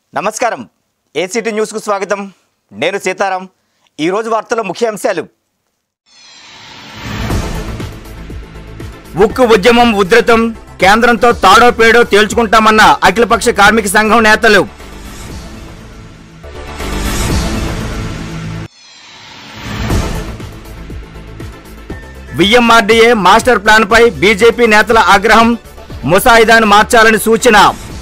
నమస్కారం ACT news కు స్వాగతం నేను సీతారాం ఈ రోజు వార్తల ముఖ్య అంశాలు ఉక్కు ఉద్యమం ఉధృతం కేంద్రంతో తాడో పేడో తేల్చుకుంటామన్న అఖిలపక్ష కార్మిక సంఘం నేతలు విఎంఆర్డీఏ మాస్టర్ ప్లాన్ పై బీజేపీ నేతల ఆగ్రహం ముసాయిదాను మార్చాలని సూచన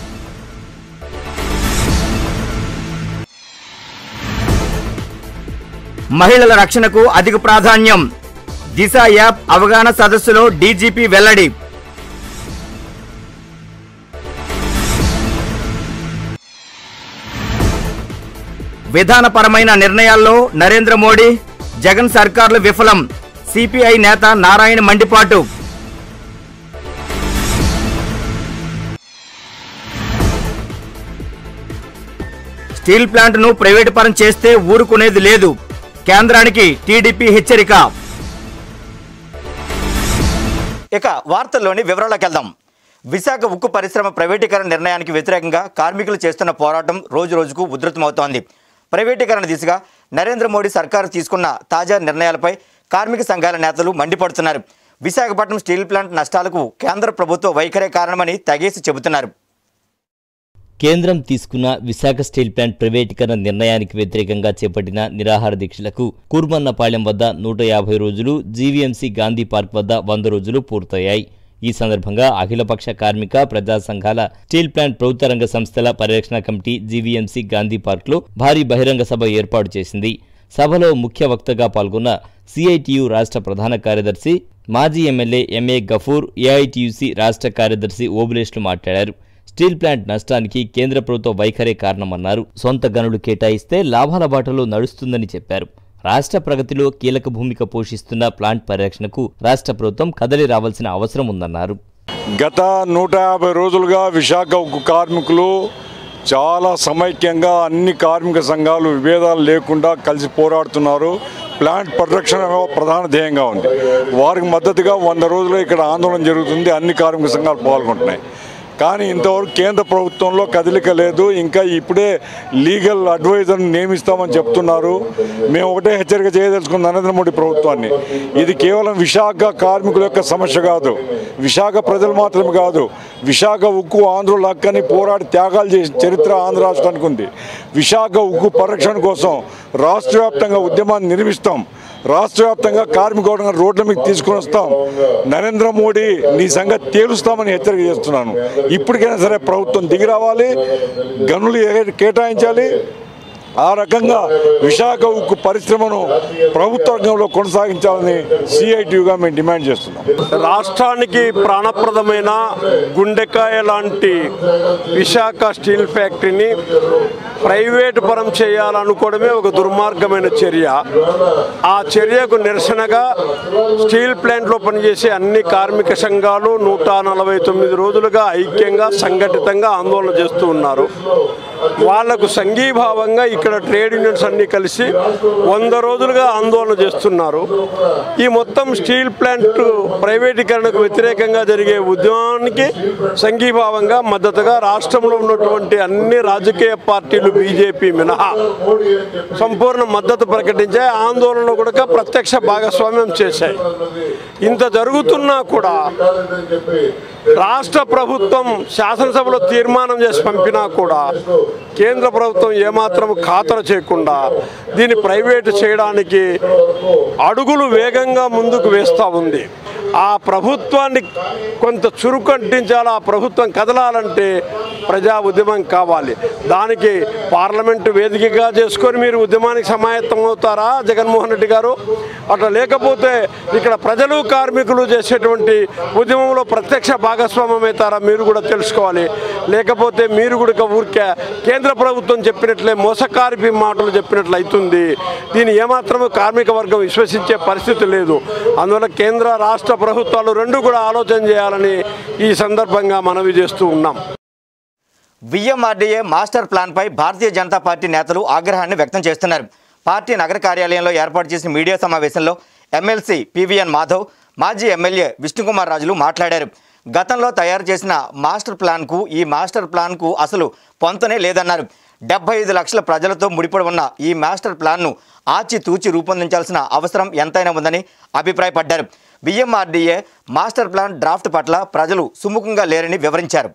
మహిళల రక్షణకు అధిక ప్రాధాన్యం దిశ యాప్ అవగాహన సదస్సులో డీజీపీ వెల్లడి విధానపరమైన నిర్ణయాల్లో నరేంద్ర మోడీ జగన్ సర్కార్లు విఫలం సిపిఐ నేత నారాయణ మండిపాటు స్టీల్ ప్లాంట్ ను ప్రైవేటు పరం చేస్తే ఊరుకునేది లేదు కేంద్రానికి టీడీపీ హెచ్చరిక ఇక వార్తల్లోని వివరాలకు వెళ్దాం. విశాఖ ఉక్కు పరిశ్రమ ప్రైవేటీకరణ నిర్ణయానికి వ్యతిరేకంగా కార్మికులు చేస్తున్న పోరాటం రోజు రోజుకు ఉధృతమవుతోంది. ప్రైవేటీకరణ దిశగా నరేంద్ర మోడీ సర్కారు తీసుకున్న తాజా నిర్ణయాలపై కార్మిక సంఘాల నేతలు మండిపడుతున్నారు. విశాఖపట్నం స్టీల్ ప్లాంట్ నష్టాలకు కేంద్ర ప్రభుత్వ వైఖరే కారణమని తెగేసి చెబుతున్నారు. కేంద్రం తీసుకున్న విశాఖ స్టీల్ ప్లాంట్ ప్రైవేటీకరణ నిర్ణయానికి వ్యతిరేకంగా చేపట్టిన నిరాహార దీక్షలకు కూర్మన్నపాలెం వద్ద 150 రోజులు, జీవీఎంసీ గాంధీ పార్క్ వద్ద 100 రోజులు పూర్తయ్యాయి. ఈ సందర్భంగా అఖిలపక్ష కార్మిక ప్రజా సంఘాల స్టీల్ ప్లాంట్ ప్రభుత్వ రంగ సంస్థల పరిరక్షణ కమిటీ జీవీఎంసీ గాంధీ పార్క్లో భారీ బహిరంగ సభ ఏర్పాటు చేసింది. సభలో ముఖ్య వక్తగా పాల్గొన్న సిఐటియు రాష్ట్ర ప్రధాన కార్యదర్శి మాజీ ఎమ్మెల్యే ఎంఏ గఫూర్, ఏఐటియుసి రాష్ట్ర కార్యదర్శి ఓబులేష్లు మాట్లాడారు. స్టీల్ ప్లాంట్ నష్టానికి కేంద్ర ప్రభుత్వ వైఖరే కారణమన్నారు. సొంత గనులు కేటాయిస్తే లాభాల బాటలో నడుస్తుందని చెప్పారు. రాష్ట్ర ప్రగతిలో కీలక భూమిక పోషిస్తున్న ప్లాంట్ పరిరక్షణకు రాష్ట్ర ప్రభుత్వం కదలి రావాల్సిన అవసరం ఉందన్నారు. గత 150 రోజులుగా విశాఖ ఉక్కు కార్మికులు చాలా సమైక్యంగా అన్ని కార్మిక సంఘాలు విభేదాలు లేకుండా కలిసి పోరాడుతున్నారు. ప్లాంట్ పరిరక్షణ ప్రధాన ధ్యేయంగా ఉంది. వారికి మద్దతుగా 100 రోజులు ఇక్కడ ఆందోళన జరుగుతుంది. అన్ని కార్మిక సంఘాలు పాల్గొంటున్నాయి. కానీ ఇంతవరకు కేంద్ర ప్రభుత్వంలో కదలిక లేదు. ఇంకా ఇప్పుడే లీగల్ అడ్వైజర్ని నియమిస్తామని చెప్తున్నారు. మేము ఒకటే హెచ్చరిక చేయదలుచుకున్న నరేంద్ర మోడీ ప్రభుత్వాన్ని, ఇది కేవలం విశాఖ కార్మికుల యొక్క సమస్య కాదు, విశాఖ ప్రజలు మాత్రమే కాదు, విశాఖ ఉక్కు ఆంధ్రుల హక్కని పోరాడి త్యాగాలు చేసిన చరిత్ర ఆంధ్ర రాష్ట్రానికి ఉంది. విశాఖ ఉక్కు పరిరక్షణ కోసం రాష్ట్ర వ్యాప్తంగా ఉద్యమాన్ని నిర్మిస్తాం. రాష్ట్ర వ్యాప్తంగా కార్మిక రోడ్ల మీకు తీసుకుని వస్తాం. నరేంద్ర మోడీ నీ సంగతి తేలుస్తామని హెచ్చరిక చేస్తున్నాను. ఇప్పటికైనా సరే ప్రభుత్వం దిగి రావాలి, గనులు కేటాయించాలి. ఆ రకంగా విశాఖ ఉక్కు పరిశ్రమను ప్రభుత్వ రంగంలో కొనసాగించాలని సిఐటియుగా మేము డిమాండ్ చేస్తున్నాం. రాష్ట్రానికి ప్రాణప్రదమైన గుండెకాయ లాంటి విశాఖ స్టీల్ ఫ్యాక్టరీని ప్రైవేటు పరం చేయాలనుకోవడమే ఒక దుర్మార్గమైన చర్య. ఆ చర్యకు నిరసనగా స్టీల్ ప్లాంట్లో పనిచేసే అన్ని కార్మిక సంఘాలు 149 రోజులుగా ఐక్యంగా సంఘటితంగా ఆందోళన చేస్తూ ఉన్నారు. వాళ్లకు సంఘీభావంగా ఇక్కడ ట్రేడ్ యూనియన్స్ అన్నీ కలిసి 100 రోజులుగా ఆందోళన చేస్తున్నారు. ఈ మొత్తం స్టీల్ ప్లాంట్ ప్రైవేటీకరణకు వ్యతిరేకంగా జరిగే ఉద్యమానికి సంఘీభావంగా మద్దతుగా రాష్ట్రంలో ఉన్నటువంటి అన్ని రాజకీయ పార్టీలు బీజేపీ మినహా సంపూర్ణ మద్దతు ప్రకటించాయి. ఆందోళనలో కూడా ప్రత్యక్ష భాగస్వామ్యం చేశాయి. ఇంత జరుగుతున్నా కూడా రాష్ట్ర ప్రభుత్వం శాసనసభలో తీర్మానం చేసి పంపినా కూడా కేంద్ర ప్రభుత్వం ఏమాత్రం ఖాతరు చేయకుండా దీన్ని ప్రైవేటు చేయడానికి అడుగులు వేగంగా ముందుకు వేస్తూ ఉంది. ఆ ప్రభుత్వాన్ని కొంత చురుకు అంటించాలి. ఆ ప్రభుత్వం కదలాలంటే ప్రజా ఉద్యమం కావాలి. దానికి పార్లమెంటు వేదికగా చేసుకొని మీరు ఉద్యమానికి సమాయత్తం అవుతారా జగన్మోహన్ రెడ్డి గారు? అట్లా లేకపోతే ఇక్కడ ప్రజలు కార్మికులు చేసేటువంటి ఉద్యమంలో ప్రత్యక్ష భాగస్వామ్యం అవుతారా మీరు కూడా తెలుసుకోవాలి. లేకపోతే మీరు కూడా ఊరికే కేంద్ర ప్రభుత్వం చెప్పినట్లే మోసకారి మాటలు చెప్పినట్లు అవుతుంది. దీన్ని ఏమాత్రమూ కార్మిక వర్గం విశ్వసించే పరిస్థితి లేదు. అందువల్ల కేంద్ర రాష్ట్ర ప్రభుత్వాలు రెండు కూడా ఆలోచన చేయాలని ఈ సందర్భంగా మనవి చేస్తూ ఉన్నాం. విఎంఆర్డీఏ మాస్టర్ ప్లాన్ పై భారతీయ జనతా పార్టీ నేతలు ఆగ్రహాన్ని వ్యక్తం చేస్తున్నారు. పార్టీ నగర కార్యాలయంలో ఏర్పాటు చేసిన మీడియా సమావేశంలో ఎమ్మెల్సీ పివిఎన్ మాధవ్, మాజీ ఎమ్మెల్యే విష్ణుకుమార్ రాజులు మాట్లాడారు. గతంలో తయారు చేసిన మాస్టర్ ప్లాన్కు ఈ మాస్టర్ ప్లాన్కు అసలు పొంతనే లేదన్నారు. 75 లక్షల ప్రజలతో ముడిపడి ఉన్న ఈ మాస్టర్ ప్లాన్ను ఆచితూచి రూపొందించాల్సిన అవసరం ఎంతైనా ఉందని అభిప్రాయపడ్డారు. బిఎంఆర్డీఏ మాస్టర్ ప్లాన్ డ్రాఫ్ట్ పట్ల ప్రజలు సుముఖంగా లేరని వివరించారు.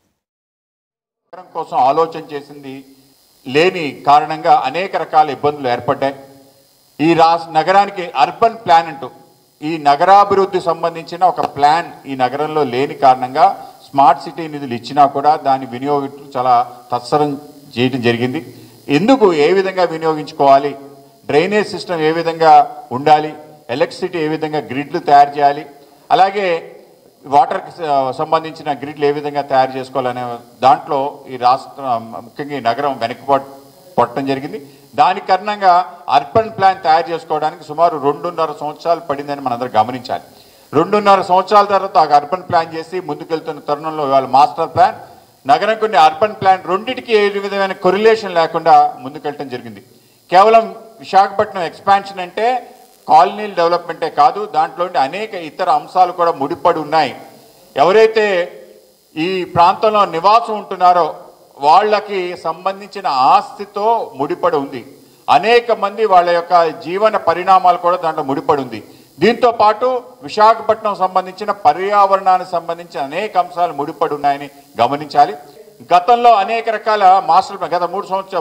కోసం ఆలోచన చేసింది లేని కారణంగా అనేక రకాల ఇబ్బందులు ఏర్పడ్డాయి. ఈ నగరానికి అర్బన్ ప్లాన్ అంటూ ఈ నగరాభివృద్ధి సంబంధించిన ఒక ప్లాన్ ఈ నగరంలో లేని కారణంగా స్మార్ట్ సిటీ నిధులు ఇచ్చినా కూడా దాని వినియోగం చాలా తత్సరం చేయడం జరిగింది. ఎందుకు ఏ విధంగా వినియోగించుకోవాలి, డ్రైనేజ్ సిస్టమ్ ఏ విధంగా ఉండాలి, ఎలక్ట్రిసిటీ ఏ విధంగా గ్రిడ్లు తయారు చేయాలి, అలాగే వాటర్కి సంబంధించిన గ్రిడ్లు ఏ విధంగా తయారు చేసుకోవాలనే దాంట్లో ఈ ముఖ్యంగా ఈ నగరం వెనక్కిపడటం జరిగింది. దాని కారణంగా అర్బన్ ప్లాన్ తయారు చేసుకోవడానికి సుమారు 2.5 సంవత్సరాలు పడిందని మనందరూ గమనించాలి. 2.5 సంవత్సరాల తర్వాత ఆ అర్బన్ ప్లాన్ చేసి ముందుకెళ్తున్న తరుణంలో ఇవాళ మాస్టర్ ప్లాన్ నగరం కొన్ని అర్బన్ ప్లాన్ రెండింటికి ఏ విధమైన కొరిలేషన్ లేకుండా ముందుకెళ్ళటం జరిగింది. కేవలం విశాఖపట్నం ఎక్స్పాన్షన్ అంటే కాలనీల డెవలప్మెంటే కాదు, దాంట్లో అనేక ఇతర అంశాలు కూడా ముడిపడి ఉన్నాయి. ఎవరైతే ఈ ప్రాంతంలో నివాసం ఉంటున్నారో వాళ్ళకి సంబంధించిన ఆస్తితో ముడిపడి ఉంది. అనేక మంది వాళ్ళ యొక్క జీవన పరిణామాలు కూడా దాంట్లో ముడిపడి ఉంది. దీంతో పాటు విశాఖపట్నం సంబంధించిన పర్యావరణానికి సంబంధించిన అనేక అంశాలు ముడిపడి ఉన్నాయని గమనించాలి. గతంలో అనేక రకాల మాస్టర్ ప్లాన్, గత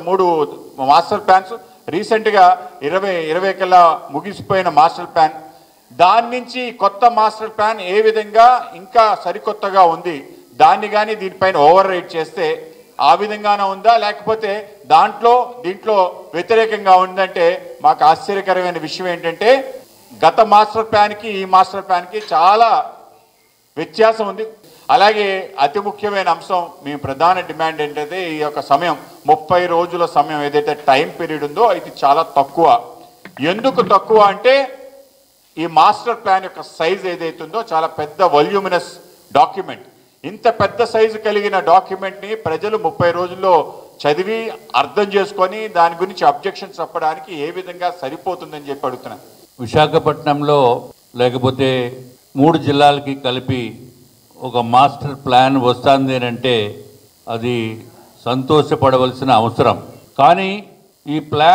3 మాస్టర్ ప్లాన్స్, రీసెంట్గా 20 కల్లా ముగిసిపోయిన మాస్టర్ ప్లాన్, దాని నుంచి కొత్త మాస్టర్ ప్లాన్ ఏ విధంగా ఇంకా సరికొత్తగా ఉంది, దాన్ని కానీ దీనిపైన ఓవర్ రైట్ చేస్తే ఆ విధంగానే ఉందా, లేకపోతే దీంట్లో వ్యతిరేకంగా ఉందంటే మాకు ఆశ్చర్యకరమైన విషయం ఏంటంటే గత మాస్టర్ ప్లాన్కి ఈ మాస్టర్ ప్లాన్కి చాలా వ్యత్యాసం ఉంది. అలాగే అతి ముఖ్యమైన అంశం, మీ ప్రధాన డిమాండ్ ఏంటంటే ఈ యొక్క సమయం 30 రోజుల సమయం ఏదైతే టైం పీరియడ్ ఉందో ఇది చాలా తక్కువ. ఎందుకు తక్కువ అంటే ఈ మాస్టర్ ప్లాన్ యొక్క సైజ్ ఏదైతే ఉందో చాలా పెద్ద వాల్యూమినస్ డాక్యుమెంట్. ఇంత పెద్ద సైజు కలిగిన డాక్యుమెంట్ని ప్రజలు 30 రోజుల్లో చదివి అర్థం చేసుకొని దాని గురించి అబ్జెక్షన్స్ చెప్పడానికి ఏ విధంగా సరిపోతుందని చెప్పి అడుగుతున్నాను. విశాఖపట్నంలో లేకపోతే 3 జిల్లాలకి కలిపి ఒక మాస్టర్ ప్లాన్ వస్తుంది అంటే అది సంతోషపడవలసిన అవసరం. కానీ ఈ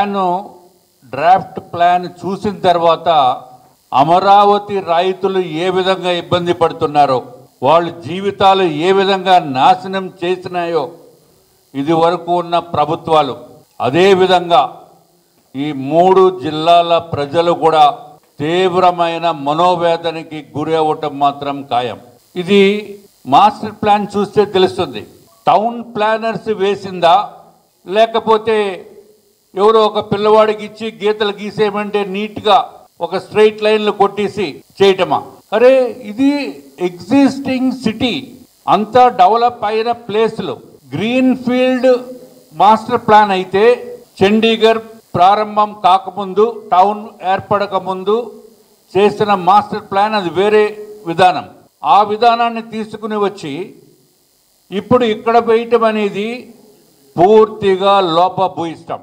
డ్రాఫ్ట్ ప్లాన్ చూసిన తర్వాత అమరావతి రైతులు ఏ విధంగా ఇబ్బంది పడుతున్నారో, వాళ్ళ జీవితాలు ఏ విధంగా నాశనం చేసినాయో ఇది వరకు ఉన్న ప్రభుత్వాలు, అదేవిధంగా ఈ 3 జిల్లాల ప్రజలు కూడా తీవ్రమైన మనోవేదనకి గురి అవ్వటం మాత్రం ఖాయం. ఇది మాస్టర్ ప్లాన్ చూస్తే తెలుస్తుంది. టౌన్ ప్లానర్స్ వేసిందా, లేకపోతే ఎవరో ఒక పిల్లవాడికి ఇచ్చి గీతలు గీసేయమంటే నీట్గా ఒక స్ట్రైట్ లైన్లు కొట్టేసి చేయటమా? అరే, ఇది ఎగ్జిస్టింగ్ సిటీ, అంతా డెవలప్ అయిన ప్లేస్లు. గ్రీన్ ఫీల్డ్ మాస్టర్ ప్లాన్ అయితే చండీగఢ్ ప్రారంభం కాకముందు, టౌన్ ఏర్పడక ముందు చేసిన మాస్టర్ ప్లాన్ అది వేరే విధానం. ఆ విధానాన్ని తీసుకుని వచ్చి ఇప్పుడు ఇక్కడ వేయటం అనేది పూర్తిగా లోపభూయిష్టం.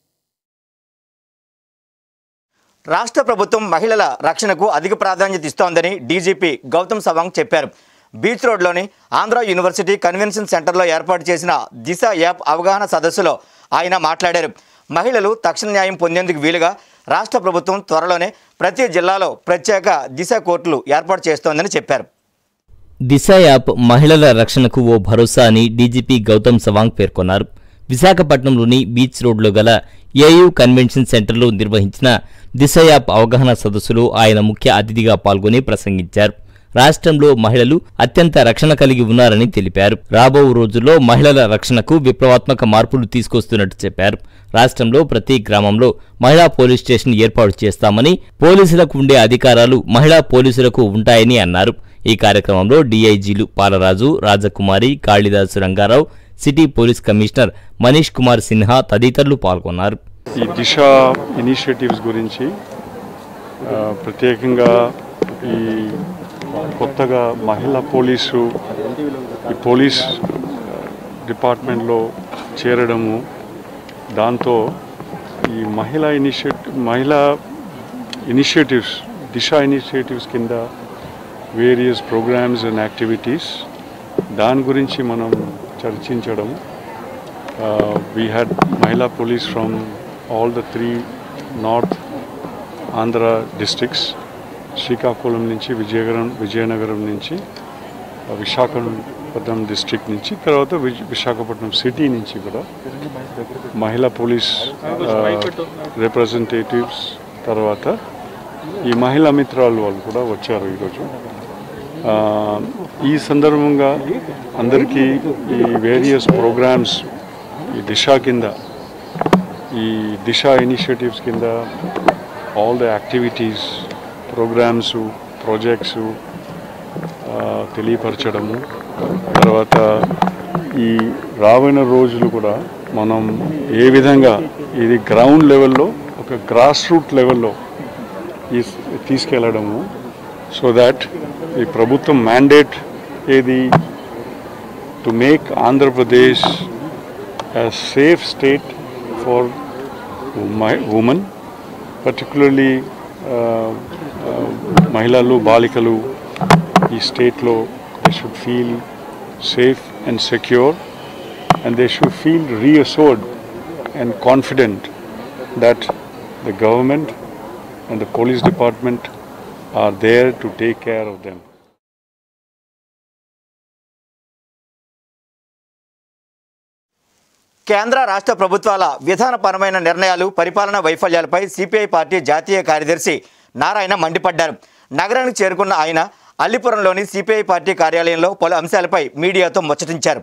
రాష్ట్ర ప్రభుత్వం మహిళల రక్షణకు అధిక ప్రాధాన్యత ఇస్తోందని డీజీపీ గౌతమ్ సవాంగ్ చెప్పారు. బీచ్ రోడ్లోని ఆంధ్ర యూనివర్సిటీ కన్వెన్షన్ సెంటర్లో ఏర్పాటు చేసిన దిశ యాప్ అవగాహన సదస్సులో ఆయన మాట్లాడారు. మహిళలు తక్షణ న్యాయం పొందేందుకు వీలుగా రాష్ట్ర ప్రభుత్వం త్వరలోనే ప్రతి జిల్లాలో ప్రత్యేక దిశ కోర్టులు ఏర్పాటు చేస్తోందని చెప్పారు. దిశ యాప్ మహిళల రక్షణకు ఓ భరోసా అని డీజీపీ గౌతమ్ సవాంగ్ పేర్కొన్నారు. విశాఖపట్నంలోని బీచ్ రోడ్లో గల ఏయూ కన్వెన్షన్ సెంటర్లో నిర్వహించిన దిశ యాప్ అవగాహన సదస్సులో ఆయన ముఖ్య అతిథిగా పాల్గొని ప్రసంగించారు. రాష్ట్రంలో మహిళలు అత్యంత రక్షణ కలిగి ఉన్నారని తెలిపారు. రాబో రోజుల్లో మహిళల రక్షణకు విప్లవాత్మక మార్పులు తీసుకొస్తున్నట్టు చెప్పారు. రాష్ట్రంలో ప్రతి గ్రామంలో మహిళా పోలీస్ స్టేషన్ ఏర్పాటు చేస్తామని, పోలీసులకు ఉండే అధికారాలు మహిళా పోలీసులకు ఉంటాయని అన్నారు. ఈ కార్యక్రమంలో డీఐజీలు Palaraju, Rajakumari, Kalidasu Rangarao, city police commissioner Manish Kumar Sinha తదితరులు పాల్గొన్నారు. ఈ దిశ ఇనిషియేటివ్స్ గురించి ప్రత్యేకంగా ఈ కొత్తగా మహిళా పోలీసు ఈ పోలీస్ డిపార్ట్మెంట్లో చేరడము, దాంతో ఈ మహిళా ఇనిషియేటివ్స్ దిశ ఇనిషియేటివ్స్ కింద వేరియస్ ప్రోగ్రామ్స్ అండ్ యాక్టివిటీస్ దాని గురించి మనం చర్చించడం. We had Mahila police from all the 3 North Andhra districts, Srikakulam నుంచి విజయనగరం నుంచి విశాఖపట్నం డిస్ట్రిక్ట్ నుంచి తర్వాత విశాఖపట్నం సిటీ నుంచి కూడా మహిళా పోలీస్ రిప్రజెంటేటివ్స్ తర్వాత ఈ మహిళా మిత్రాలు వాళ్ళు కూడా వచ్చారు ఈరోజు. ఈ సందర్భంగా అందరికీ ఈ వేరియస్ ప్రోగ్రామ్స్ ఈ దిశ కింద ఈ దిశ ఇనిషియేటివ్స్ కింద all the activities programmes projects తెలియపరచడము, తర్వాత ఈ రాబోయే రోజులు కూడా మనం ఏ విధంగా ఇది గ్రౌండ్ లెవెల్లో ఒక గ్రాస్ రూట్ లెవెల్లో తీసుకెళ్ళడము, సో దాట్ ఈ ప్రభుత్వం మ్యాండేట్ ఏది to make Andhra Pradesh a safe state for women, particularly Mahilalu, Balikalu, ఈ స్టేట్లో they should feel safe and secure, and they should feel reassured and confident that the government and the police department are there to take care of them. కేంద్ర రాష్ట్ర ప్రభుత్వాల విధానపరమైన నిర్ణయాలు పరిపాలనా వైఫల్యాలపై CPI party జాతీయ కార్యదర్శి నారాయణ మండిపడ్డారు. నగరానికి చేరుకున్న ఆయన అల్లిపురంలోని సిపిఐ పార్టీ కార్యాలయంలో పలు అంశాలపై మీడియాతో ముచ్చటించారు.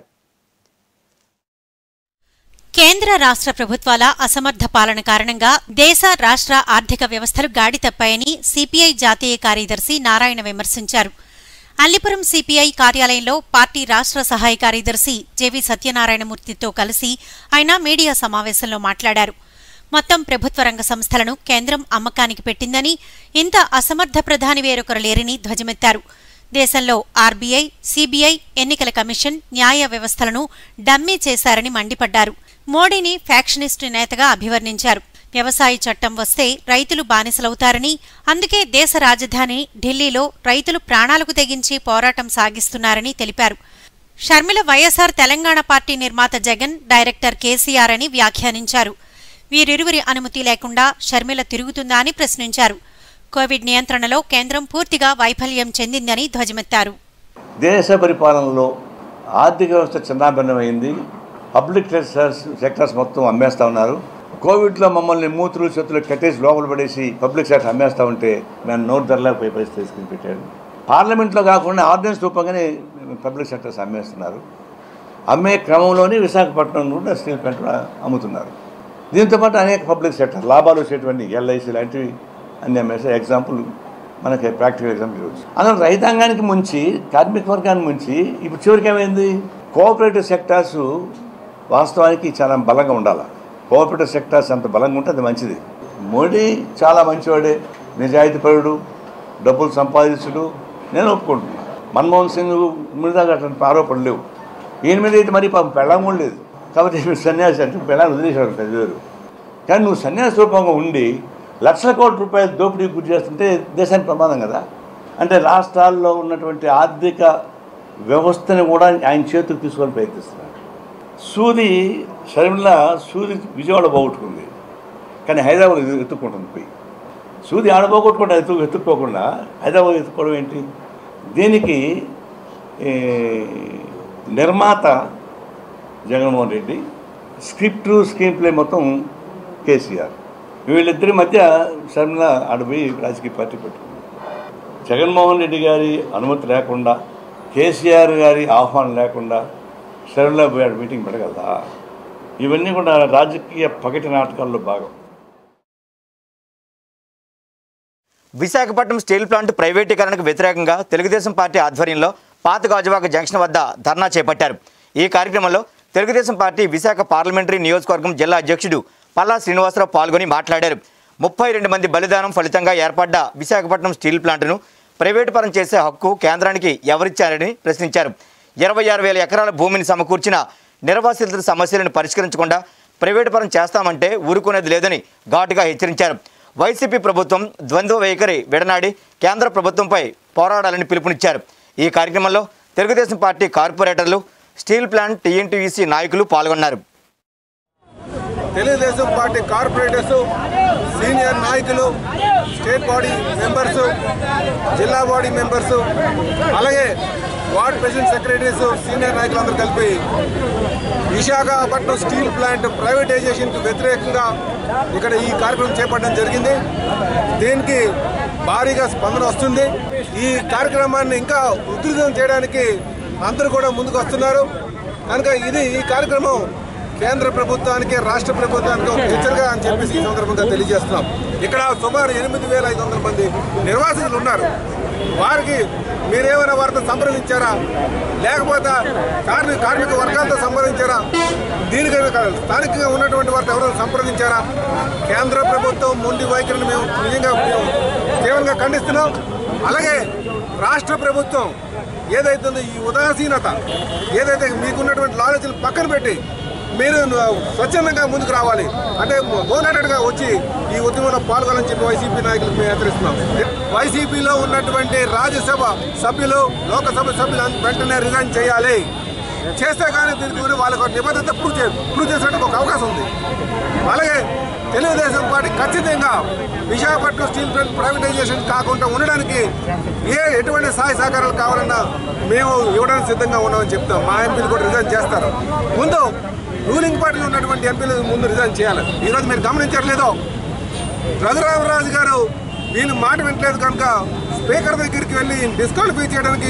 కేంద్ర రాష్ట్ర ప్రభుత్వాల అసమర్థ పాలన కారణంగా దేశ రాష్ట్ర ఆర్థిక వ్యవస్థలు గాడి తప్పాయని సిపిఐ జాతీయ కార్యదర్శి నారాయణ విమర్శించారు. అల్లిపురం సిపిఐ కార్యాలయంలో పార్టీ రాష్ట్ర సహాయ కార్యదర్శి జెవి సత్యనారాయణమూర్తితో కలిసి ఆయన మీడియా సమావేశంలో మాట్లాడారు. మొత్తం ప్రభుత్వ రంగ సంస్థలను కేంద్రం అమ్మకానికి పెట్టిందని, ఇంత అసమర్థ ప్రధాని వేరొకరు లేరని ధ్వజమెత్తారు. దేశంలో ఆర్బీఐ, సిబిఐ, ఎన్నికల కమిషన్, న్యాయ వ్యవస్థలను డమ్మీ చేశారని మండిపడ్డారు. మోడీని ఫ్యాక్షనిస్టు నేతగా అభివర్ణించారు. వ్యవసాయ చట్టం వస్తే రైతులు బానిసలవుతారని, అందుకే దేశ రాజధాని ఢిల్లీలో రైతులు ప్రాణాలకు తెగించి పోరాటం సాగిస్తున్నారని తెలిపారు. షర్మిల వైఎస్ఆర్ తెలంగాణ పార్టీ నిర్మాత జగన్ డైరెక్టర్ కేసీఆర్ అని వ్యాఖ్యానించారు. వీరిరువురి అనుమతి లేకుండా షర్మిల తిరుగుతుందా అని ప్రశ్నించారు. కోవిడ్ నియంత్రణలో కేంద్రం పూర్తిగా వైఫల్యం చెందిందని ధ్వజమెత్తారు. దేశ పరిపాలనలో ఆర్థిక వ్యవస్థ చిన్నాభిన్నమైంది. పబ్లిక్ సెక్టర్స్ మొత్తం అమ్మేస్తూ ఉన్నారు. కోవిడ్లో మమ్మల్ని మూతులు చేతులు కట్టేసి లోపల పడేసి పబ్లిక్ సెక్టర్ అమ్మేస్తూ ఉంటే మేము నోటు ధరలేకపోయే పరిస్థితి తీసుకుని పెట్టాడు. పార్లమెంట్లో కాకుండా ఆర్డినెన్స్ రూపంగానే పబ్లిక్ సెక్టర్స్ అమ్మేస్తున్నారు. అమ్మే క్రమంలోనే విశాఖపట్నం కూడా స్టీల్ ప్లాంట్ అమ్ముతున్నారు. దీంతోపాటు అనేక పబ్లిక్ సెక్టర్ లాభాలు వచ్చేటువంటి ఎల్ఐసి లాంటివి అన్ని అమ్మేసే ఎగ్జాంపుల్ మనకి ప్రాక్టికల్ ఎగ్జాంపుల్ ఇవ్వచ్చు. అందులో రైతాంగానికి ముంచి కార్మిక వర్గానికి ముంచి ఇప్పుడు చివరికి ఏమైంది, కోఆపరేటివ్ సెక్టార్స్ వాస్తవానికి చాలా బలంగా ఉండాలి. కోఆపరేటివ్ సెక్టార్స్ అంత బలంగా ఉంటే అది మంచిది. మోడీ చాలా మంచివాడే, నిజాయితీపరుడు, డబ్బులు సంపాదించుడు, నేను ఒప్పుకుంటున్నాను. మన్మోహన్ సింగ్ మీద అటువంటి ఆరోపణలు లేవు. ఈయన మీద అయితే మరి పాపం పెళ్ళం కూడా లేదు. కాబట్టి సన్యాసి అంటే పెళ్ళాన్ని వదిలేసాడు పెద్దవారు. కానీ నువ్వు సన్యాసి రూపంగా ఉండి లక్షల కోట్ల రూపాయలు దోపిడీ గురి చేస్తుంటే దేశానికి ప్రమాదం కదా. అంటే రాష్ట్రాల్లో ఉన్నటువంటి ఆర్థిక వ్యవస్థని కూడా ఆయన చేతుకు తీసుకొని ప్రయత్నిస్తున్నాడు. షర్మిల సూది విజయవాడ పోగొట్టుకుంది, కానీ హైదరాబాద్ ఎత్తుక్కుంటుంది. పోయి సూది ఆడ పోగొట్టుకుంటే ఎత్తుక్కోకుండా హైదరాబాద్ ఎత్తుకోవడం ఏంటి? దీనికి నిర్మాత Jaganmohan Reddy, script screenplay మొత్తం కేసీఆర్. వీళ్ళిద్దరి మధ్య షర్మిల ఆడపోయి రాజకీయ పార్టీ పెట్టుకుంది. జగన్మోహన్ రెడ్డి గారి అనుమతి లేకుండా, కేసీఆర్ గారి ఆహ్వానం లేకుండా షర్మిల పోయి ఆడ మీటింగ్ పెట్టగలదా? ఇవన్నీ కూడా రాజకీయ పగటి నాటకాల్లో భాగం. విశాఖపట్నం స్టీల్ ప్లాంట్ ప్రైవేటీకరణకు వ్యతిరేకంగా తెలుగుదేశం పార్టీ ఆధ్వర్యంలో పాత గాజువాక జంక్షన్ వద్ద ధర్నా చేపట్టారు. ఈ కార్యక్రమంలో తెలుగుదేశం పార్టీ విశాఖ పార్లమెంటరీ నియోజకవర్గం జిల్లా అధ్యక్షుడు పల్లా శ్రీనివాసరావు పాల్గొని మాట్లాడారు. 32 మంది బలిదానం ఫలితంగా ఏర్పడ్డ విశాఖపట్నం స్టీల్ ప్లాంట్ను ప్రైవేటు పరం చేసే హక్కు కేంద్రానికి ఎవరిచ్చారని ప్రశ్నించారు. 26,000 ఎకరాల భూమిని సమకూర్చిన నిర్వాసితుల సమస్యలను పరిష్కరించకుండా ప్రైవేటు పరం చేస్తామంటే ఊరుకునేది లేదని ఘాటుగా హెచ్చరించారు. వైసీపీ ప్రభుత్వం ద్వంద్వ వైఖరి విడనాడి కేంద్ర ప్రభుత్వంపై పోరాడాలని పిలుపునిచ్చారు. ఈ కార్యక్రమంలో తెలుగుదేశం పార్టీ కార్పొరేటర్లు, స్టీల్ ప్లాంట్ టీఎన్టీయూసీ నాయకులు పాల్గొన్నారు. తెలుగుదేశం పార్టీ కార్పొరేటర్స్, సీనియర్ నాయకులు, స్టేట్ బాడీ మెంబర్స్, జిల్లా బాడీ మెంబర్స్, అలాగే వార్డ్ ప్రెసిడెంట్ సెక్రటరీస్, సీనియర్ నాయకులందరూ కలిపి విశాఖపట్నం స్టీల్ ప్లాంట్ ప్రైవేటైజేషన్కి వ్యతిరేకంగా ఇక్కడ ఈ కార్యక్రమం చేపట్టడం జరిగింది. దీనికి భారీగా స్పందన వస్తుంది. ఈ కార్యక్రమాన్ని ఇంకా ఉధృతం చేయడానికి అందరూ కూడా ముందుకు వస్తున్నారు. కనుక ఈ కార్యక్రమం కేంద్ర ప్రభుత్వానికి, రాష్ట్ర ప్రభుత్వానికి ఒక హెచ్చరిక అని చెప్పేసి ఈ సందర్భంగా తెలియజేస్తున్నాం. ఇక్కడ సుమారు 8,500 మంది నిర్వాసితులు ఉన్నారు. వారికి మీరేమైనా వారితో సంప్రదించారా, లేకపోతే కార్మిక వర్గాలతో సంప్రదించారా? దీనికి స్థానికంగా ఉన్నటువంటి వారితో ఎవరైనా సంప్రదించారా? కేంద్ర ప్రభుత్వం మొండి వైఖరిని మేము నిజంగా తీవ్రంగా ఖండిస్తున్నాం. అలాగే రాష్ట్ర ప్రభుత్వం ఏదైతుందో ఈ ఉదాసీనత, ఏదైతే మీకున్నటువంటి లాలచీలు పక్కన పెట్టి మీరు స్వచ్ఛందంగా ముందుకు రావాలి, అంటే మోనటెడ్గా వచ్చి ఈ ఉద్యమంలో పాల్గొనాలని చెప్పి వైసీపీ నాయకులకు మేము హెచ్చరిస్తున్నాం. వైసీపీలో ఉన్నటువంటి రాజ్యసభ సభ్యులు, లోకసభ సభ్యులు వెంటనే రిజైన్ చేయాలి. చేస్తే కానీ దీనికి వాళ్ళకు నిబద్ధత ప్రూవ్ చేసేందుకు ఒక అవకాశం ఉంది. అలాగే తెలుగుదేశం పార్టీ ఖచ్చితంగా విశాఖపట్నం స్టీల్ ప్లాంట్ ప్రైవేటైజేషన్ కాకుండా ఉండడానికి ఎటువంటి సహాయ సహకారాలు కావాలన్నా మేము ఇవ్వడానికి సిద్ధంగా ఉన్నామని చెప్తాం. మా ఎంపీలు కూడా రిజైన్ చేస్తారు. ముందు రూలింగ్ పార్టీలో ఉన్నటువంటి ఎంపీలు ముందు రిజైన్ చేయాలి. ఈరోజు మీరు గమనించట్లేదో, రఘురామరాజు గారు వీళ్ళు మాట వినట్లేదు కనుక స్పీకర్ దగ్గరికి వెళ్ళి డిస్క్వాలిఫై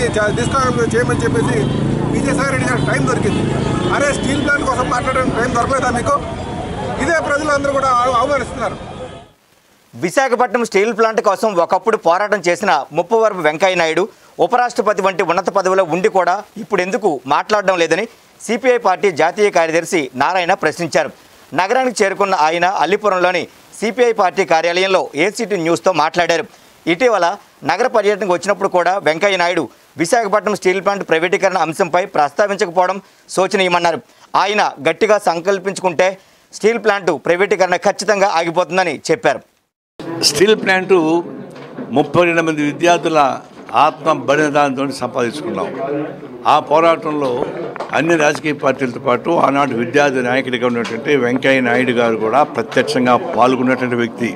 చేయమని చెప్పేసి విజయసాయి రెడ్డి గారికి టైం దొరికింది. అరే స్టీల్ ప్లాంట్ కోసం మాట్లాడడానికి టైం దొరకలేదా మీకు? ఇదే ప్రజలందరూ కూడా ఆహ్వానిస్తున్నారు. విశాఖపట్నం స్టీల్ ప్లాంట్ కోసం ఒకప్పుడు పోరాటం చేసిన ముప్పవరపు వెంకయ్య నాయుడు ఉపరాష్ట్రపతి వంటి ఉన్నత పదవిలో ఉండి కూడా ఇప్పుడు ఎందుకు మాట్లాడడం లేదని సిపిఐ పార్టీ జాతీయ కార్యదర్శి నారాయణ ప్రశ్నించారు. నగరానికి చేరుకున్న ఆయన అల్లిపురంలోని సిపిఐ పార్టీ కార్యాలయంలో ఏసీటీ న్యూస్తో మాట్లాడారు. ఇటీవల నగర పర్యటనకు వచ్చినప్పుడు కూడా వెంకయ్య నాయుడు విశాఖపట్నం స్టీల్ ప్లాంట్ ప్రైవేటీకరణ అంశంపై ప్రస్తావించకపోవడం శోచనీయమన్నారు. ఆయన గట్టిగా సంకల్పించుకుంటే స్టీల్ ప్లాంటు ప్రైవేటీకరణ ఖచ్చితంగా ఆగిపోతుందని చెప్పారు. స్టీల్ ప్లాంటు 32 మంది విద్యార్థుల ఆత్మ బలిదానంతో సంపాదించుకున్నాం. ఆ పోరాటంలో అన్ని రాజకీయ పార్టీలతో పాటు ఆనాడు విద్యార్థి నాయకుడిగా ఉన్నటువంటి వెంకయ్య నాయుడు గారు కూడా ప్రత్యక్షంగా పాల్గొన్నటువంటి వ్యక్తి.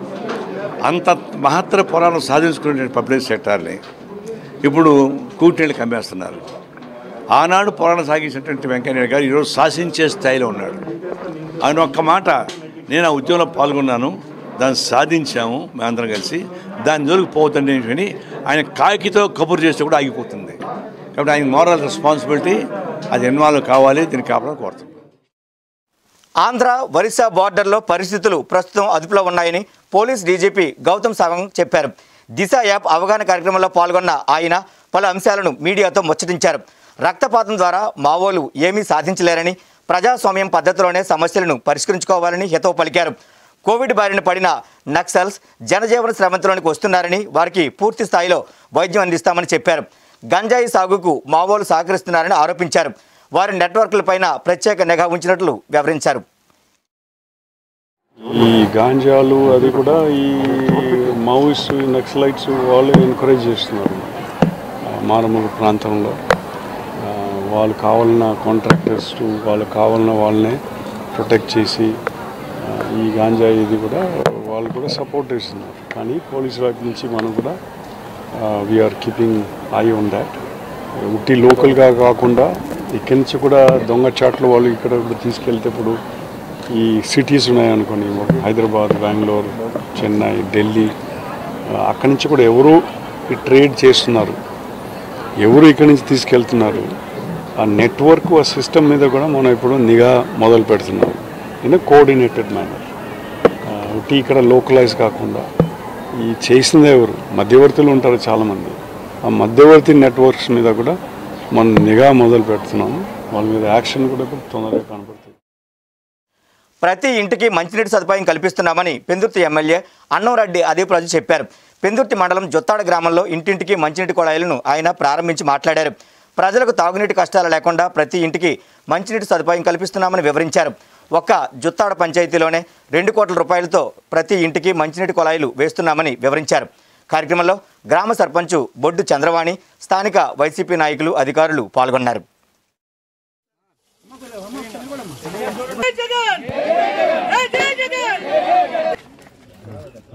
అంత మహత్తర పోరాటం సాధించుకున్నటువంటి పబ్లిక్ సెక్టార్ని ఇప్పుడు కూటమిలకు అమ్మేస్తున్నారు. ఆనాడు పోరాటం సాగించినటువంటి వెంకయ్య నాయుడు గారు ఈరోజు శాసించే స్థాయిలో ఉన్నాడు. ఆయన ఒక్క మాట, నేను ఆ ఉద్యమంలో పాల్గొన్నాను, దాన్ని సాధించాము మేమందరం కలిసి, దాని జోలికి పోతుండే అని ఆయన కాకితో కబురు చేస్తే కూడా ఆగిపోతుంది. కాబట్టి ఆయన మోరల్ రెస్పాన్సిబిలిటీ అది ఇన్వాల్వ్ కావాలి, దీన్ని కాపాడాలని కోరుతాం. ఆంధ్ర ఒరిస్సా బార్డర్లో పరిస్థితులు ప్రస్తుతం అదుపులో ఉన్నాయని పోలీస్ డీజీపీ గౌతమ్ సవాంగ్ చెప్పారు. దిశ యాప్ అవగాహన కార్యక్రమంలో పాల్గొన్న ఆయన పలు అంశాలను మీడియాతో ముచ్చటించారు. రక్తపాతం ద్వారా మావోలు ఏమీ సాధించలేరని, ప్రజాస్వామ్యం పద్ధతిలోనే సమస్యలను పరిష్కరించుకోవాలని హితవు పలికారు. కోవిడ్ బారిన పడిన నక్సల్స్ జనజీవన స్రవంతిలోనికి వస్తున్నారని, వారికి పూర్తి స్థాయిలో వైద్యం అందిస్తామని చెప్పారు. గంజాయి సాగుకు మావోలు సహకరిస్తున్నారని ఆరోపించారు. వారి నెట్వర్క్లపైన ప్రత్యేక నిఘా ఉంచినట్లు వివరించారు. ఈ గాంజాలు అది కూడా ఈ మావోయిస్ట్ నక్సలైట్స్ వాళ్ళు ఎంకరేజ్ చేస్తున్నారు. మారుమూల ప్రాంతంలో వాళ్ళు కావాలన్న కాంట్రాక్టర్స్ వాళ్ళకి కావాలన్న వాళ్ళనే ప్రొటెక్ట్ చేసి ఈ గాంజాయి ఇది కూడా వాళ్ళు కూడా సపోర్ట్ చేస్తున్నారు. కానీ పోలీస్ వైపు నుంచి మనం కూడా we're keeping eye on that. ఉట్టి లోకల్గా కాకుండా ఇక్కడి నుంచి కూడా దొంగచాట్లు వాళ్ళు ఇక్కడ తీసుకెళ్తే ఇప్పుడు ఈ సిటీస్ ఉన్నాయనుకోండి, హైదరాబాద్, బెంగళూరు, చెన్నై, ఢిల్లీ, అక్కడి నుంచి కూడా ఎవరు ఈ ట్రేడ్ చేస్తున్నారు, ఎవరు ఇక్కడి నుంచి తీసుకెళ్తున్నారు, ఆ నెట్వర్క్ ఆ సిస్టమ్ మీద కూడా మనం ఇప్పుడు నిఘా మొదలు పెడుతున్నాం ఇన్ కోఆర్డినేటెడ్ మేనర్. ఒకటి ఇక్కడ లోకలైజ్ కాకుండా ఈ చేసిందే ఎవరు మధ్యవర్తులు ఉంటారు చాలామంది, ఆ మధ్యవర్తి నెట్వర్క్స్ మీద కూడా మనం నిఘా మొదలు పెడుతున్నాము. వాళ్ళ మీద యాక్షన్ కూడా తొందరగా కనబడుతుంది. ప్రతి ఇంటికి మంచినీటి సదుపాయం కల్పిస్తున్నామని పెందుర్తి ఎమ్మెల్యే అన్నంరెడ్డి అదీప్రాజు చెప్పారు. పెందుర్తి మండలం జొత్తాడ గ్రామంలో ఇంటింటికి మంచినీటి కుళాయిలను ఆయన ప్రారంభించి మాట్లాడారు. ప్రజలకు తాగునీటి కష్టాలు లేకుండా ప్రతి ఇంటికి మంచినీటి సదుపాయం కల్పిస్తున్నామని వివరించారు. ఒక్క జొత్తాడ పంచాయతీలోనే 2 కోట్ల రూపాయలతో ప్రతి ఇంటికి మంచినీటి కుళాయిలు వేస్తున్నామని వివరించారు. కార్యక్రమంలో గ్రామ సర్పంచ్ బొడ్డు చంద్రవాణి, స్థానిక వైసీపీ నాయకులు, అధికారులు పాల్గొన్నారు.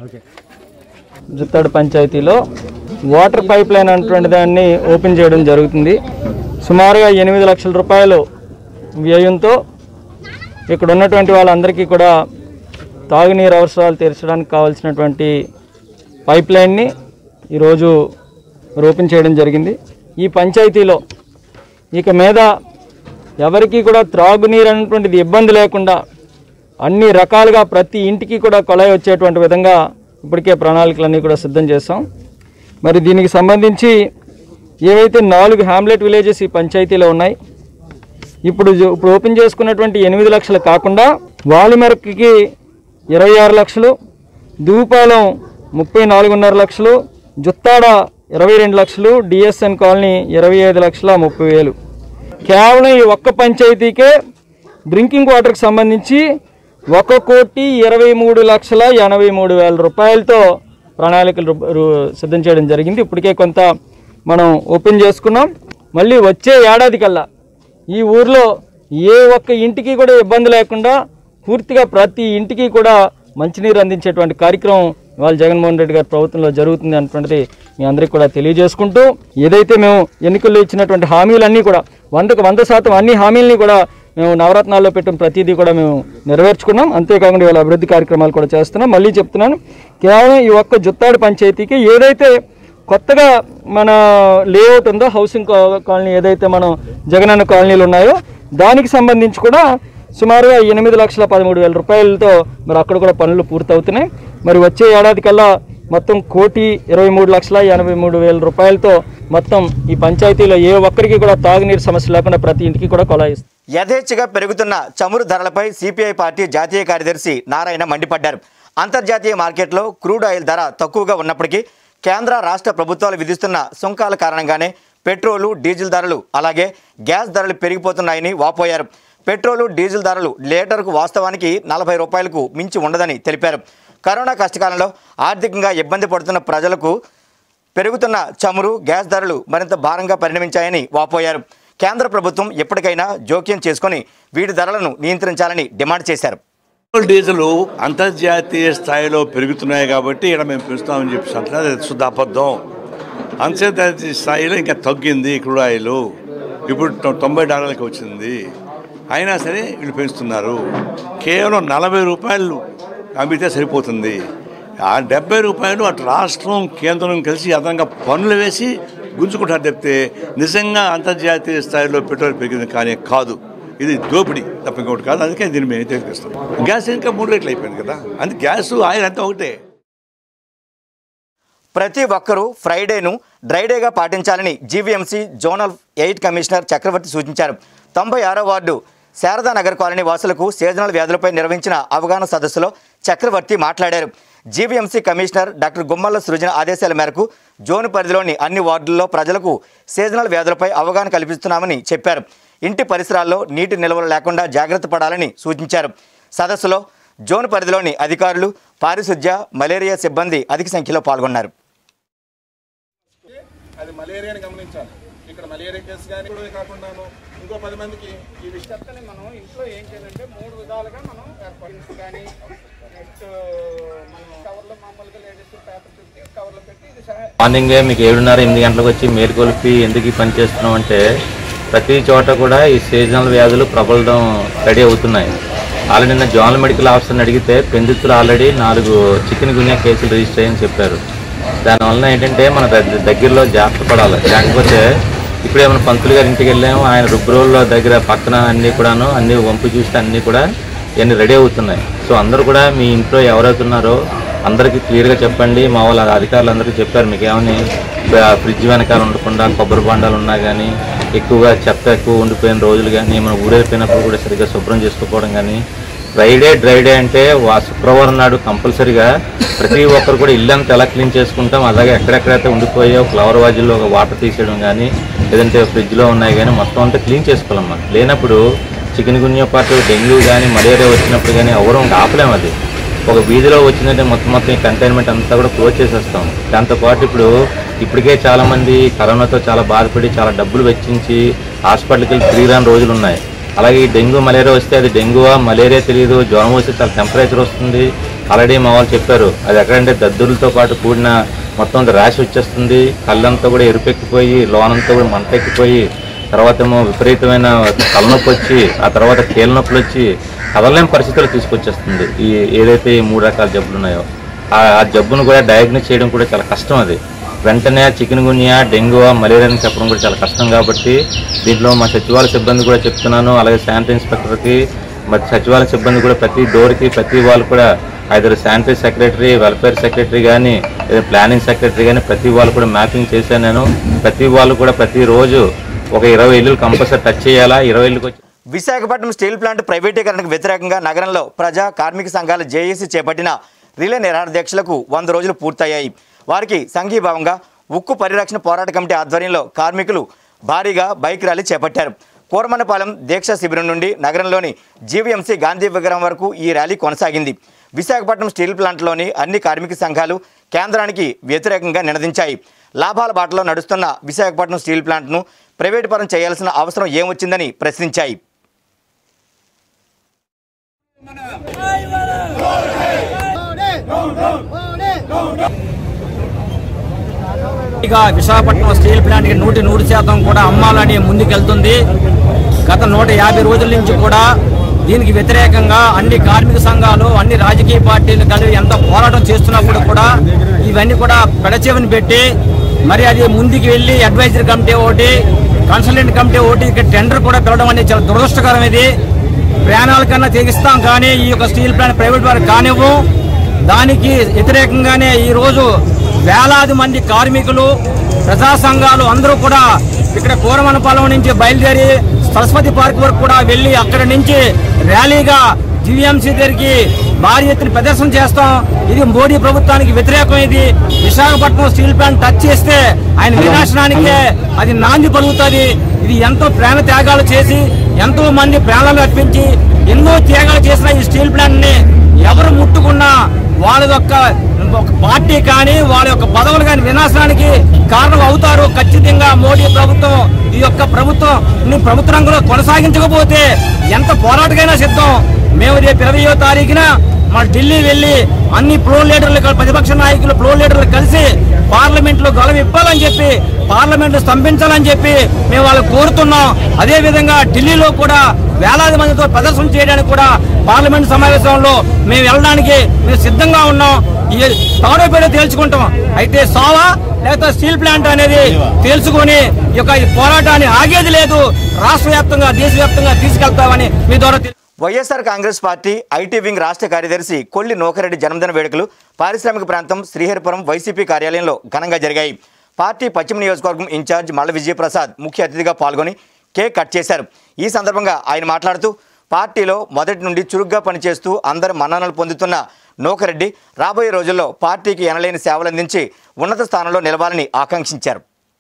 జుత్తాడు పంచాయతీలో వాటర్ పైప్ లైన్ అన్నటువంటి దాన్ని ఓపెన్ చేయడం జరుగుతుంది. సుమారుగా 8 లక్షల రూపాయలు వ్యయంతో ఇక్కడ ఉన్నటువంటి వాళ్ళందరికీ కూడా తాగునీరు అవసరాలు తీర్చడానికి కావాల్సినటువంటి పైప్ లైన్ని ఈరోజు ఓపెన్ చేయడం జరిగింది. ఈ పంచాయతీలో ఇక మీద ఎవరికి కూడా త్రాగునీరు అనేటువంటిది ఇబ్బంది లేకుండా అన్ని రకాలుగా ప్రతి ఇంటికి కూడా కొలాయి వచ్చేటువంటి విధంగా ఇప్పటికే ప్రణాళికలన్నీ కూడా సిద్ధం చేస్తాం. మరి దీనికి సంబంధించి ఏవైతే 4 హ్యామ్లెట్ విలేజెస్ ఈ పంచాయతీలో ఉన్నాయి, ఇప్పుడు ఓపెన్ చేసుకున్నటువంటి 8 లక్షలు కాకుండా వాలిమెరక్కి 26 లక్షలు, దువ్వుపాలెం 34.5 లక్షలు, జుత్తాడ 22 లక్షలు, డిఎస్ఎన్ కాలనీ 25,30,000. కేవలం ఈ ఒక్క పంచాయతీకే డ్రింకింగ్ వాటర్కి సంబంధించి 1,23,83,000 రూపాయలతో ప్రణాళికలు సిద్ధం చేయడం జరిగింది. ఇప్పటికే కొంత మనం ఓపెన్ చేసుకున్నాం. మళ్ళీ వచ్చే ఏడాది కల్లా ఈ ఊర్లో ఏ ఒక్క ఇంటికి కూడా ఇబ్బంది లేకుండా పూర్తిగా ప్రతి ఇంటికి కూడా మంచినీరు అందించేటువంటి కార్యక్రమం ఇవాళ జగన్మోహన్ రెడ్డి గారి ప్రభుత్వంలో జరుగుతుంది అన్నటువంటిది మీ అందరికీ కూడా తెలియజేసుకుంటూ, ఏదైతే మేము ఎన్నికల్లో ఇచ్చినటువంటి హామీలన్నీ కూడా 100% అన్ని హామీలని కూడా మేము నవరత్నాల్లో పెట్టిన ప్రతిదీ కూడా మేము నెరవేర్చుకున్నాం. అంతేకాకుండా ఇవాళ అభివృద్ధి కార్యక్రమాలు కూడా చేస్తున్నాం. మళ్ళీ చెప్తున్నాను, కేవలం ఈ ఒక్క జుత్తాడు పంచాయతీకి ఏదైతే కొత్తగా మన లేఅవుట్ ఉందో హౌసింగ్ కాలనీ, ఏదైతే మనం జగనన్న కాలనీలు ఉన్నాయో దానికి సంబంధించి కూడా సుమారుగా 8,13,000 రూపాయలతో మరి అక్కడ కూడా పనులు పూర్తవుతున్నాయి. మరి వచ్చే ఏడాది కల్లా మొత్తం 1,23,83,000 రూపాయలతో మొత్తం ఈ పంచాయతీలో ఏ ఒక్కరికి కూడా తాగునీరు సమస్య లేకుండా ప్రతి ఇంటికి కూడా కొలాయిస్తుంది. యథేచ్ఛగా పెరుగుతున్న చమురు ధరలపై సిపిఐ పార్టీ జాతీయ కార్యదర్శి నారాయణ మండిపడ్డారు. అంతర్జాతీయ మార్కెట్లో క్రూడ్ ఆయిల్ ధర తక్కువగా ఉన్నప్పటికీ కేంద్ర రాష్ట్ర ప్రభుత్వాలు విధిస్తున్న సుంకాల కారణంగానే పెట్రోలు, డీజిల్ ధరలు అలాగే గ్యాస్ ధరలు పెరిగిపోతున్నాయని వాపోయారు. పెట్రోలు, డీజిల్ ధరలు లీటర్కు వాస్తవానికి 40 రూపాయలకు మించి ఉండదని తెలిపారు. కరోనా కష్టకాలంలో ఆర్థికంగా ఇబ్బంది పడుతున్న ప్రజలకు పెరుగుతున్న చమురు, గ్యాస్ ధరలు మరింత భారంగా పరిణమించాయని వాపోయారు. కేంద్ర ప్రభుత్వం ఎప్పటికైనా జోక్యం చేసుకుని వీటి ధరలను నియంత్రించాలని డిమాండ్ చేశారు. డీజిల్ అంతర్జాతీయ స్థాయిలో పెరుగుతున్నాయి కాబట్టి ఇక్కడ మేము పెంచుతామని చెప్పి అంటున్నారు. అది శుద్ధ అబద్ధం. అంతర్జాతీయ స్థాయిలో ఇంకా తగ్గింది క్రూడ్ ఆయిల్. ఇప్పుడు $90 వచ్చింది. అయినా సరే వీళ్ళు పెంచుతున్నారు. కేవలం 40 రూపాయలు అమ్మితే సరిపోతుంది. ఆ 70 రూపాయలు అటు రాష్ట్రం, కేంద్రం కలిసి అదనంగా పన్నులు వేసి గుంజుకుంటారు తప్పితే నిజంగా అంతర్జాతీయ స్థాయిలో పెట్రోల్ పెరిగింది కానీ కాదు. ఇది దోపిడీ తప్ప ఇంకోటి కాదు. అందుకే దీన్ని మేము తెలియజేస్తాం. గ్యాస్ ఇంకా 3 రేట్లు అయిపోయింది కదా, అందుకే గ్యాస్ ఆయిల్ అంతా ఒకటే. ప్రతి ఒక్కరూ ఫ్రైడేను డ్రైడేగా పాటించాలని జీవీఎంసీ జోనల్ 8 కమిషనర్ చక్రవర్తి సూచించారు. 96వ వార్డు శారదానగర్ కాలనీ వాసులకు సీజనల్ వ్యాధులపై నిర్వహించిన అవగాహన సదస్సులో చక్రవర్తి మాట్లాడారు. GVMC commissioner doctor Gummalla Srujana ఆదేశాల మేరకు జోన్ పరిధిలోని అన్ని వార్డుల్లో ప్రజలకు సీజనల్ వ్యాధులపై అవగాహన కల్పిస్తున్నామని చెప్పారు. ఇంటి పరిసరాల్లో నీటి నిల్వలు లేకుండా జాగ్రత్త పడాలని సూచించారు. సదస్సులో జోన్ పరిధిలోని అధికారులు, పారిశుధ్య, మలేరియా సిబ్బంది అధిక సంఖ్యలో పాల్గొన్నారు. అది మలేరియాని గమనించాలి. ఇక్కడ మలేరియా కేసు కానీ కాకుండాను ఇంకో 10 మందికి ఈ విషయాన్ని మనం ఇంట్లో ఏం చేయాలంటే 3 విధాలుగా మనం ఏర్పాటు కానీ నెక్స్ట్ మనం కవర్లో మామూలుగా లేడీస్ పేపర్ చుట్టి కవర్లో పెట్టి ఇది మార్నింగే మీకు 7:30-8 గంటలకు వచ్చి మేలుకొలిపి ఎందుకు ఈ పని చేస్తున్నాం అంటే ప్రతి చోట కూడా ఈ సీజనల్ వ్యాధులు ప్రబలడం రెడీ అవుతున్నాయి. ఆల్రెడీ నిన్న జోనల్ మెడికల్ ఆఫీసర్ని అడిగితే పెందుతులు ఆల్రెడీ 4 చికెన్ గున్యా కేసులు రిజిస్టర్ అయ్యని చెప్పారు. దానివల్ల ఏంటంటే మన దగ్గరలో జాగ్రత్త పడాలి. లేకపోతే ఇప్పుడే మన పంతులు గారి ఇంటికి వెళ్ళాము, ఆయన రుబ్రోల్లో దగ్గర పక్కన అన్నీ కూడాను అన్నీ వంపు చూస్తే అన్నీ కూడా ఇవన్నీ రెడీ అవుతున్నాయి. సో అందరూ కూడా మీ ఇంట్లో ఎవరైతున్నారో అందరికీ క్లియర్గా చెప్పండి. మా వాళ్ళ అధికారులు అందరికీ చెప్పారు, మీకు ఏమని ఫ్రిడ్జ్ వెనకాల ఉండకుండా కొబ్బరి బండాలు ఉన్నా కానీ ఎక్కువగా చెత్త ఎక్కువ ఉండిపోయిన రోజులు కానీ మనం ఊరెళ్ళిపోయినప్పుడు కూడా సరిగ్గా శుభ్రం చేసుకోవడం కానీ డ్రై డే అంటే శుక్రవారం నాడు కంపల్సరీగా ప్రతి ఒక్కరు కూడా ఇల్లంతా ఎలా క్లీన్ చేసుకుంటాం అలాగే ఎక్కడెక్కడైతే ఉండిపోయో ఫ్లవర్ వాజుల్లో ఒక వాటర్ తీసేయడం కానీ లేదంటే ఫ్రిడ్జ్లో ఉన్నాయి కానీ మొత్తం అంతా క్లీన్ చేసుకోవాలమ్మా. లేనప్పుడు చికెన్ గున్యా పాటు డెంగ్యూ కానీ మలేరియా వచ్చినప్పుడు కానీ ఎవరు ఆపలేము. అది ఒక వీధిలో వచ్చిందంటే మొత్తం ఈ కంటైన్మెంట్ అంతా కూడా క్లోజ్ చేసేస్తాం. దాంతోపాటు ఇప్పటికే చాలామంది కరోనాతో చాలా బాధపడి చాలా డబ్బులు వెచ్చించి హాస్పిటల్కి వెళ్ళి తిరిగి రాని రోజులు ఉన్నాయి. అలాగే ఈ డెంగ్యూ మలేరియా వస్తే అది డెంగ్యూవా మలేరియా తెలియదు, జ్వరం వస్తే చాలా టెంపరేచర్ వస్తుంది, ఆల్రెడీ మా వాళ్ళు చెప్పారు, అది ఎక్కడంటే దద్దులతో పాటు కూడిన మొత్తం ర్యాష్ వచ్చేస్తుంది, కళ్ళంతా కూడా ఎరుపెక్కిపోయి లోనంతా కూడా మంటెక్కిపోయి తర్వాత ఏమో విపరీతమైన తలనొప్పి వచ్చి ఆ తర్వాత కీళ్ళ నొప్పులు వచ్చి కదలలేని పరిస్థితులు తీసుకొచ్చేస్తుంది. ఈ ఏదైతే ఈ 3 రకాల జబ్బులు ఉన్నాయో ఆ జబ్బును కూడా డయాగ్నోస్ చేయడం కూడా చాలా కష్టం. అది వెంటనే చికెన్ గున్యా, డెంగ్యూ, మలేరియా అని చెప్పడం కూడా చాలా కష్టం. కాబట్టి దీంట్లో మా సచివాలయ సిబ్బంది కూడా చెప్తున్నాను, అలాగే శానిటరీ ఇన్స్పెక్టర్కి మరి సచివాలయ సిబ్బంది కూడా ప్రతి డోర్కి ప్రతి వాళ్ళు కూడా either sanitary secretary, welfare secretary కానీ లేదా ప్లానింగ్ సెక్రటరీ కానీ ప్రతి వాళ్ళు కూడా మ్యాపింగ్ చేశాను నేను. ప్రతి వాళ్ళు కూడా ప్రతిరోజు ఒక 20 ఇళ్ళు కంపల్సరీ టచ్ చేయాలా. 20 ఇళ్ళకి వచ్చి విశాఖపట్నం స్టీల్ ప్లాంట్ ప్రైవేటీకరణకు వ్యతిరేకంగా నగరంలో ప్రజా కార్మిక సంఘాల జేఏసీ చేపట్టిన రిలే నిరాహార దీక్షలకు 100 రోజులు పూర్తయ్యాయి. వారికి సంఘీభావంగా ఉక్కు పరిరక్షణ పోరాట కమిటీ ఆధ్వర్యంలో కార్మికులు భారీగా బైక్ ర్యాలీ చేపట్టారు. కోరమన్నపాలెం దీక్షా శిబిరం నుండి నగరంలోని జీవీఎంసీ గాంధీ విగ్రహం వరకు ఈ ర్యాలీ కొనసాగింది. విశాఖపట్నం స్టీల్ ప్లాంట్లోని అన్ని కార్మిక సంఘాలు కేంద్రానికి వ్యతిరేకంగా నినదించాయి. లాభాల బాటలో నడుస్తున్న విశాఖపట్నం స్టీల్ ప్లాంట్ను ప్రైవేటు పరం చేయాల్సిన అవసరం ఏమొచ్చిందని ప్రశ్నించాయి. ఇక విశాఖపట్నం స్టీల్ ప్లాంట్కి 100% కూడా అమ్మాలని ముందుకెళ్తుంది. గత 150 రోజుల నుంచి కూడా దీనికి వ్యతిరేకంగా అన్ని కార్మిక సంఘాలు, అన్ని రాజకీయ పార్టీలు కలిసి ఎంత పోరాటం చేస్తున్నప్పుడు కూడా ఇవన్నీ కూడా పెడచెవిని పెట్టి మరి అది ముందుకు వెళ్ళి అడ్వైజరీ కమిటీ ఒకటి, కన్సల్టెంట్ కమిటీ ఒకటి, ఇక టెండర్ కూడా పిలవడం అనేది చాలా దురదృష్టకరం. ఇది ప్రాణాల కన్నా తెగిస్తాం కానీ ఈ యొక్క స్టీల్ ప్లాంట్ ప్రైవేట్ వారికి కానివ్వం. దానికి వ్యతిరేకంగానే ఈరోజు వేలాది మంది కార్మికులు, ప్రజా సంఘాలు అందరూ కూడా ఇక్కడ కోరమన్నపాలెం నుంచి బయలుదేరి సరస్వతి పార్క్ వరకు కూడా వెళ్ళి అక్కడి నుంచి ర్యాలీగా జీవీఎంసీ దగ్గరికి భారీ ఎత్తున ప్రదర్శన చేస్తాం. ఇది మోడీ ప్రభుత్వానికి వ్యతిరేకం. ఇది విశాఖపట్నం స్టీల్ ప్లాంట్ టచ్ చేస్తే ఆయన వినాశనానికే అది నాంది పలుకుతుంది. ఇది ఎంతో ప్రాణ త్యాగాలు చేసి ఎంతో మంది ప్రాణాలు అర్పించి ఎన్నో త్యాగాలు చేసిన ఈ స్టీల్ ప్లాంట్ ని ఎవరు ముట్టుకున్నా వాళ్ళ యొక్క పార్టీ కానీ వాళ్ళ యొక్క పదవులు కానీ వినాశనానికి కారణం అవుతారు. ఖచ్చితంగా మోడీ ప్రభుత్వం ఈ యొక్క ప్రభుత్వ రంగంలో కొనసాగించకపోతే ఎంత పోరాటకైనా సిద్ధం. మేము రేపు 20వ తారీఖున మన ఢిల్లీ వెళ్లి అన్ని ప్రో లీడర్లు, ప్రతిపక్ష నాయకులు, ప్రో లీడర్లు కలిసి పార్లమెంట్ లో గొడవ ఇప్పాలని చెప్పి, పార్లమెంట్ స్తంభించాలని చెప్పి మేము వాళ్ళకు కోరుతున్నాం. అదే విధంగా ఢిల్లీలో కూడా వేలాది మందితో ప్రదర్శన చేయడానికి కూడా పార్లమెంట్ సమావేశంలో మేము వెళ్ళడానికి మేము సిద్ధంగా ఉన్నాం. ఈ తాడో పేరు తేల్చుకుంటాం. అయితే సోవా లేకపోతే స్టీల్ ప్లాంట్ అనేది తేల్చుకొని ఈ యొక్క పోరాటాన్ని ఆగేది లేదు. రాష్ట్ర వ్యాప్తంగా, దేశవ్యాప్తంగా తీసుకెళ్తామని మీ ద్వారా. YSR Congress party IT wing రాష్ట్ర కార్యదర్శి కొల్లి నోకరెడ్డి జన్మదిన వేడుకలు పారిశ్రామిక ప్రాంతం శ్రీహరిపురం వైసీపీ కార్యాలయంలో ఘనంగా జరిగాయి. పార్టీ పశ్చిమ నియోజకవర్గం ఇన్ఛార్జ్ మల్ల విజయప్రసాద్ ముఖ్య అతిథిగా పాల్గొని కేక్ కట్ చేశారు. ఈ సందర్భంగా ఆయన మాట్లాడుతూ పార్టీలో మొదటి నుండి చురుగ్గా పనిచేస్తూ అందరి మన్ననలు పొందుతున్న నోకరెడ్డి రాబోయే రోజుల్లో పార్టీకి ఎనలేని సేవలందించి ఉన్నత స్థానంలో నిలవాలని ఆకాంక్షించారు.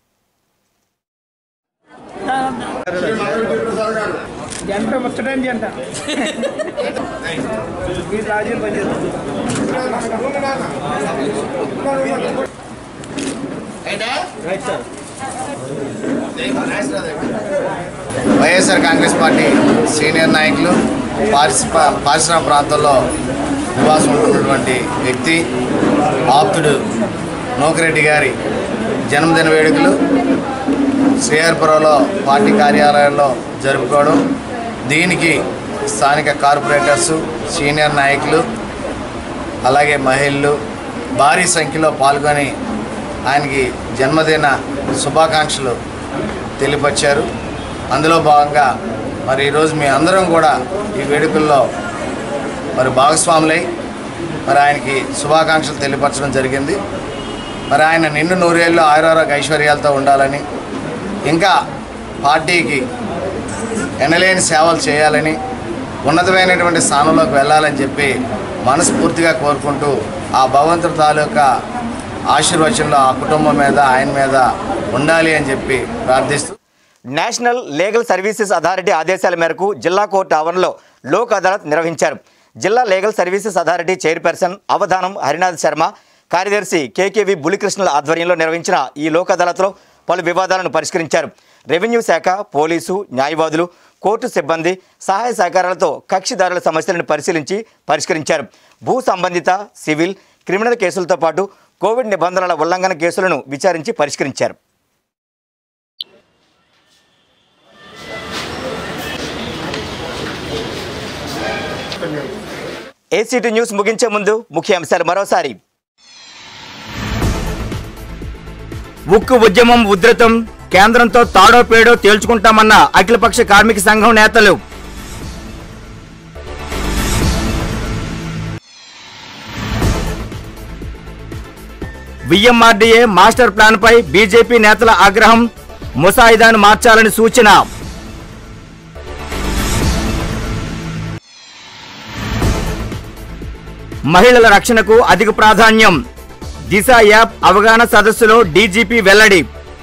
వైఎస్ఆర్ కాంగ్రెస్ పార్టీ సీనియర్ నాయకులు, పారిశ్రామిక ప్రాంతంలో నివాసం ఉంటున్నటువంటి వ్యక్తి, ఆప్తుడు నోకిరెడ్డి గారి జన్మదిన వేడుకలు శ్రీహరిపురంలో పార్టీ కార్యాలయంలో జరుపుకోవడం, దీనికి స్థానిక కార్పొరేటర్సు, సీనియర్ నాయకులు, అలాగే మహిళలు భారీ సంఖ్యలో పాల్గొని ఆయనకి జన్మదిన శుభాకాంక్షలు తెలియపరిచారు. అందులో భాగంగా మరి ఈరోజు మీ అందరం కూడా ఈ వేడుకల్లో మరి భాగస్వాములై మరి ఆయనకి శుభాకాంక్షలు తెలియపరచడం జరిగింది. మరి ఆయన నిండు నూరేళ్ళు ఆయురారోగ్య ఐశ్వర్యాలతో ఉండాలని, ఇంకా పార్టీకి ఎనలేని సేవలు చేయాలని, ఉన్నతమైనటువంటి స్థానంలోకి వెళ్ళాలని చెప్పి మనస్ఫూర్తిగా కోరుకుంటూ ఆ భగవంతుడి తాలూకా ఆశీర్వచనంలో ఆ కుటుంబం మీద, ఆయన మీద ఉండాలి అని చెప్పి ప్రార్థిస్తూ నేషనల్ లీగల్ సర్వీసెస్ అథారిటీ ఆదేశాల మేరకు జిల్లా కోర్టు ఆవరణలో లోక్ అదాలత్ నిర్వహించారు. జిల్లా లీగల్ సర్వీసెస్ అథారిటీ చైర్పర్సన్ అవధానం హరినాథ్ శర్మ, కార్యదర్శి కేకేవి బులికృష్ణల ఆధ్వర్యంలో నిర్వహించిన ఈ లోక్ అదాలత్లో పలు వివాదాలను పరిష్కరించారు. రెవెన్యూ శాఖ, పోలీసు, న్యాయవాదులు, కోర్టు సిబ్బంది సహాయ సహకారాలతో కక్షిదారుల సమస్యలను పరిశీలించి పరిష్కరించారు. భూ సంబంధిత, సివిల్, క్రిమినల్ కేసులతో పాటు కోవిడ్ నిబంధనల ఉల్లంఘన కేసులను విచారించి పరిష్కరించారు. ఏసీటీ న్యూస్ ముగించే ముందు ముఖ్య అంశాలు మరోసారి. ఉక్కు ఉద్యమం ఉధృతం, కేంద్రంతో తాడో పేడో తేల్చుకుంటామన్న అఖిలపక్ష కార్మిక సంఘం నేతలు. విఎంఆర్డీఏ మాస్టర్ ప్లాన్పై బీజేపీ నేతల ఆగ్రహం, ముసాయిదాను మార్చాలని సూచన. మహిళల రక్షణకు అధిక ప్రాధాన్యం, దిశ యాప్ అవగాహన సదస్సులో డీజీపీ వెల్లడి.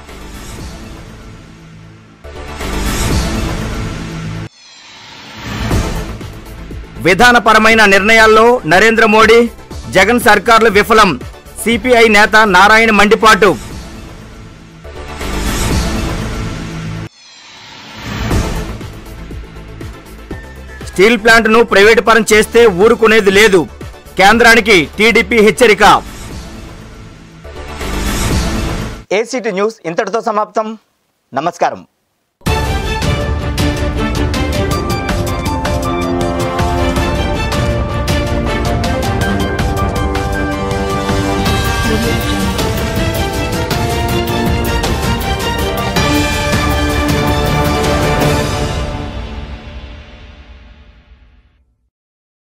విధానపరమైన నిర్ణయాల్లో నరేంద్ర మోడీ, జగన్ సర్కార్లు విఫలం, సిపిఐ నేత నారాయణ మండిపాటు. స్టీల్ ప్లాంట్ను ప్రైవేటు పరం చేస్తే ఊరుకునేది లేదు, కేంద్రానికి టీడీపీ హెచ్చరిక. ఏసీటీ న్యూస్ ఇంతటితో సమాప్తం. నమస్కారం.